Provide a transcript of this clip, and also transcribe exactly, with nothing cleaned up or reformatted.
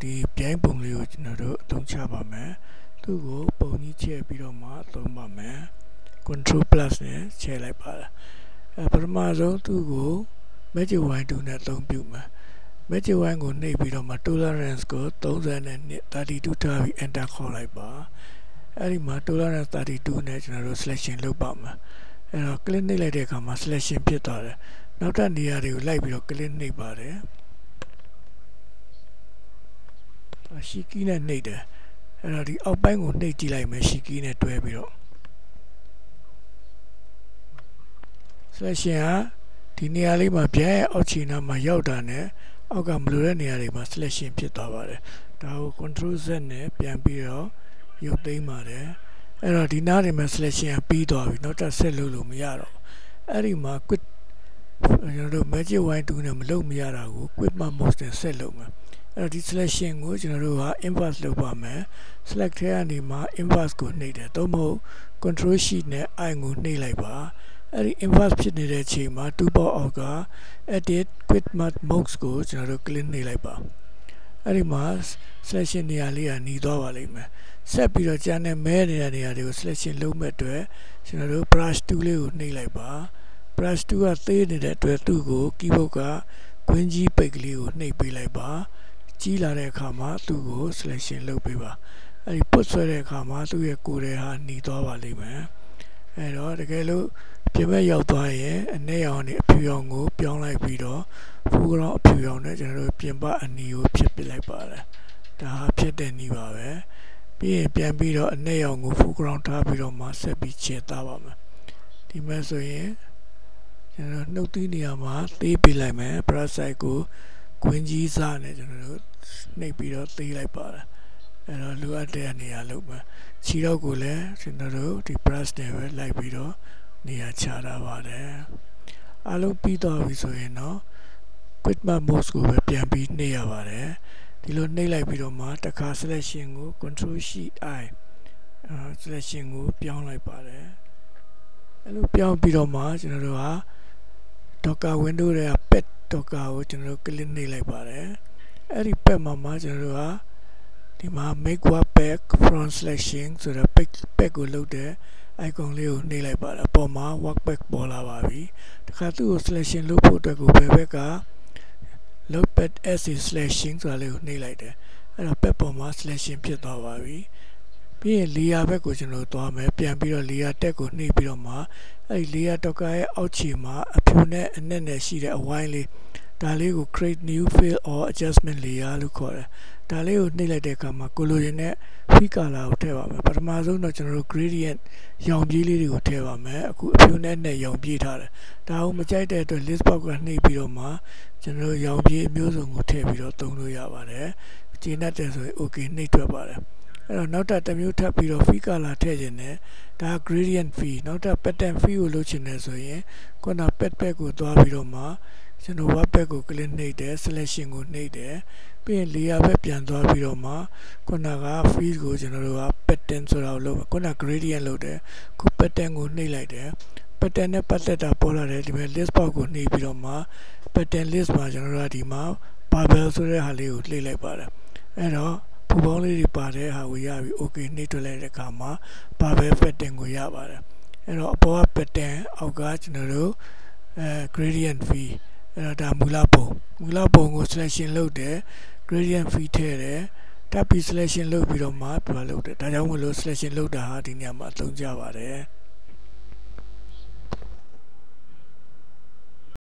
ဒီပြိုင်ပုံလေးကိုကျွန်တော်တို့အသုံးချပါမယ်သူ့ကိုပုံကြီးချဲ့ပြီးတော့မှသုံးပါမယ် control plus နဲ့ချဲ့လိုက်ပါလားအဲပထမဆုံးသူ့ကို magic wand တူနဲ့အသုံးပြုမယ် magic wand ကိုနှိပ်ပြီးတော့မှ tolerance ကိုthirtyနဲ့thirty-twoထားပြီး enter ခေါ်လိုက်ပါအဲ့ဒီမှာ tolerance thirty-twoနဲ့ကျွန်တော်တို့ selection လုပ်ပါမယ်အဲ့တော့ click နှိပ်လိုက်တဲ့အခါမှာ selection ဖြစ်သွားတယ်နောက်ထပ်နေရာတွေကိုလိုက်ပြီးတော့ click နှိပ်ပါတယ်ရှီကီးနဲ့နှိပ်တယ်အဲ့တော့ဒီအောက်ပိုင်းကိုနှိပ်ကြည့်လိုက်မယ်ရှီကီးနဲ့တွဲပြီးတော့ selection ကဒီနေရာလေးမှာဗျာရဲ့အောက်ခြေနားမှာရောက်တာနဲ့အောက်ကမလိုတဲ့နေရာတွေမှာ selection ဖြစ်သွားပါတယ်ဒါကို control z နဲ့ပြန်ပြီးတော့ရုပ်သိမ်းပါတယ်အဲ့တော့ဒီနားတွေမှာ selection ကပြီးသွားပြီနောက်တစ်ဆက်လုပ်လို့မရတော့အဲ့ဒီမှာ quit ကျွန်တော်တို့ magic wand တူနဲ့မလုပ်မရတာကို quit mode နဲ့ဆက်လုပ်မယ်အဲ့တော့ဒီ selection ကိုကျွန်တော်တို့က inverse လုပ်ပါမယ် select ထဲကနေမှ inverse ကိုနှိပ်တယ်သို့မဟုတ် control shift နဲ့ i ကိုနှိပ်လိုက်ပါအဲ့ဒီ inverse ဖြစ်နေတဲ့အချိန်မှာ two bar အောက်က edit quit mode ကိုကျွန်တော်တို့ click နှိပ်လိုက်ပါအဲ့ဒီမှာ selection နေရာလေးကหนีသွားပါလိမ့်မယ်ဆက်ပြီးတော့ကျန်တဲ့မဲနေတဲ့နေရာတွေကို selection လုပ်မဲ့အတွက်ကျွန်တော်တို့ brush tool လေးကိုနှိပ်လိုက်ပါ brush tool ကသေးနေတဲ့အတွက်သူ့ကို keyboard ကကွင်းကြီးပိတ်ကလေးကိုနှိပ်ပေးလိုက်ပါကြီးလာတဲ့အခါမှာသူ့ကို selection လုပ်ပေးပါအဲ့ဒီ put ဆွဲတဲ့အခါမှာသူ့ရဲ့ကိုယ်ထဲဟာหนีသွားပါလိမ့်မယ်အဲ့တော့တကယ်လို့ပြင်မဲ့ရောက်သွားရင်အနည်းရောင်နဲ့အဖြူရောင်ကိုပြောင်းလိုက်ပြီးတော့ foreground အဖြူရောင်နဲ့ကျွန်တော်တို့ပြင်ပအနီကိုဖြစ်ပစ်လိုက်ပါတယ်ဒါဟာဖြစ်တဲ့နည်းပါပဲပြီးရင်ပြန်ပြီးတော့အနည်းရောင်ကို foreground ထားပြီးတော့မှဆက်ပြီးချဲ့သားပါမယ်ဒီမဲ့ဆိုရင်ကျွန်တော်နှုတ်သီးနေရာမှာသေးပေးလိုက်မယ် brush side ကိုကွင်းကြီးစားနဲ့ကျွန်တော်တို့နှိပ်ပြီးတော့သေးလိုက်ပါတယ်အဲ့တော့လိုအပ်တဲ့နေရာလုပ်မယ်ခြေထောက်ကိုလည်းကျွန်တော်တို့ဒီ brush နဲ့ပဲလိုက်ပြီးတော့နေရာချထားပါတယ်အားလုံးပြီးသွားပြီဆိုရင်တော့ quit mode ကိုပဲပြန်ပြီးနှိပ်ရပါတယ်ဒီလိုနှိပ်လိုက်ပြီးတော့မှတစ်ခါ selection ကို control shift i selection ကိုပြောင်းလိုက်ပါတယ်အဲ့လိုပြောင်းပြီးတော့မှကျွန်တော်တို့ဟာ docker window တွေက pet docker ကိုကျွန်တော်တို့ click နှိပ်လိုက်ပါတယ်အဲ့ဒီ pet မှာမှကျွန်တော်တို့ဟာဒီမှာ make work back from selection ဆိုတော့ pet pet ကိုလုပ်တဲ့ icon လေးကိုနှိပ်လိုက်ပါတယ်အပေါ်မှာ work back ပေါ်လာပါပြီတခါသူ့ကို selection လုပ်ဖို့အတွက်ကိုဘယ်ဘက်က load pad as a selection ဆိုတာလေးကိုနှိပ်လိုက်တယ်အဲ့တော့ pet ပေါ်မှာ selection ဖြစ်သွားပါပြီပြီးရင် layer ဘက်ကိုကျွန်တော်သွားမယ်ပြန်ပြီးတော့ layer tag ကိုနှိပ်ပြီးတော့မှအဲ့ဒီ layer docker ရဲ့အောက်ခြေမှာအဖြူနဲ့အနက်နဲ့ရှိတဲ့အဝိုင်းလေးဒါလေးကို create new fill or adjustment layer လို့ခေါ်တယ်ဒါလေးကိုနှိပ်လိုက်တဲ့အခါမှာကိုလိုချင်တဲ့ fill color ကိုထည့်ပါမယ်ပထမဆုံးတော့ကျွန်တော်တို့ gradient ရောင်ပြေးလေးတွေကိုထည့်ပါမယ်အခုအဖြူနဲ့နဲ့ရောင်ပြေးထားတယ်ဒါကိုမကြိုက်တဲ့အတွက် list box ကနှိပ်ပြီးတော့မှကျွန်တော်တို့ရောင်ပြေးအမျိုးစုံကိုထည့်ပြီးတော့သုံးလို့ရပါတယ်ကျေနပ်တယ်ဆိုရင် okay နှိပ်ထွက်ပါတယ်အဲ့တော့နောက်ထပ်တစ်မျိုးထပ်ပြီးတော့ fill color ထည့်ခြင်းနဲ့ဒါ gradient fill နောက်ထပ် pattern fill ကိုလုပ်ချင်တယ်ဆိုရင်ခုန pet pet ကိုသွားပြီးတော့မှကျွန်တော် web pad ကို click နှိပ်တယ် selection ကိုနှိပ်တယ်ပြီးရင် layer ဘက်ပြန်သွားပြီးတော့မှခုနက fill ကိုကျွန်တော်တို့က pattern ဆိုတာကိုလုပ်မယ်ခုန gradient လုပ်တယ်ခု pattern ကိုနှိပ်လိုက်တယ် pattern နဲ့ပတ်သက်တာပေါ်လာတယ်ဒီမဲ့ list box ကိုနှိပ်ပြီးတော့မှ pattern list မှာကျွန်တော်တို့ကဒီမှာ barbell ဆိုတဲ့ဟာလေးကိုလှည့်လိုက်ပါတယ်အဲ့တော့ပူပေါင်းလေးတွေပါတဲ့ဟာကိုရပြီ okay နှိပ်ထွက်လိုက်တဲ့အခါမှာ barbell pattern ကိုရပါတယ်အဲ့တော့အပေါ်က pattern အောက်ကကျွန်တော်တို့အဲ gradient fill အဲ့တော့ဒါမူလပုံမူလပုံကို selection လုပ်တယ် gradient fill ထည့်တယ်တပ်ပြီး selection လုပ်ပြီးတော့မှပြလုပ်တယ်ဒါကြောင့်မလို့ selection လုပ်တာဟာဒီနေရာမှာအသုံးကျပါတယ်